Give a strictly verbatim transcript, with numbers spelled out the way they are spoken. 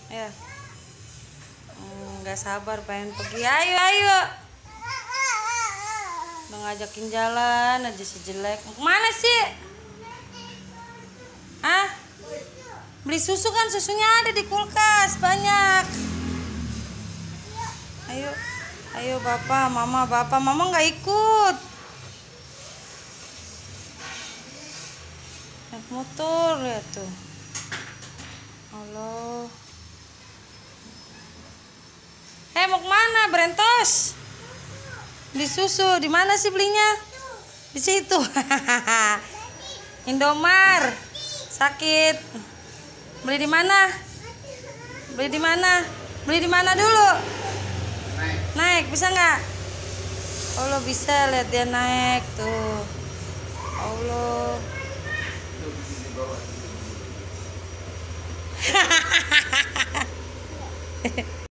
Ya. Nggak sabar pengen pergi. Ayo, ayo. Udah ngajakin jalan aja si jelek. Mau kemana sih? Ah? Beli susu kan, susunya ada di kulkas banyak. Ayo. Ayo bapak, mama, bapak, mama nggak ikut. Naik motor, lihat tuh. Allah. Eh, mau kemana? Berentos. Beli susu. Di mana sih belinya? Di situ. Indomar. Sakit. Beli di mana? Beli di mana? Beli di mana dulu? Naik, bisa nggak? Allah, bisa. Lihat dia naik tuh. Allah.